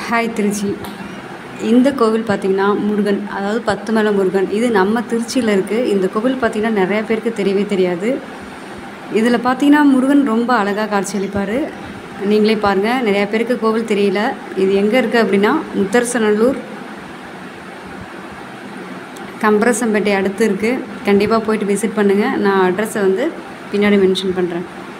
Hi Trichy. இந்த கோவில் பார்த்திங்கன்னா முருகன், அதாவது 10 மலை முருகன். இது நம்ம திருச்சியில் இருக்குது. இந்த கோவில் பார்த்திங்கன்னா நிறையா பேருக்கு தெரியவே தெரியாது. இதில் பார்த்திங்கன்னா முருகன் ரொம்ப அழகாக காட்சியளிப்பார். நீங்களே பாருங்கள், நிறையா பேருக்கு கோவில் தெரியல. இது எங்கே இருக்குது அப்படின்னா முத்தரசநல்லூர் கம்பரசம்பேட்டை அடுத்து இருக்குது. கண்டிப்பாக போயிட்டு விசிட் பண்ணுங்கள். நான் அட்ரஸை பின்னாடி மென்ஷன் பண்ணுறேன்.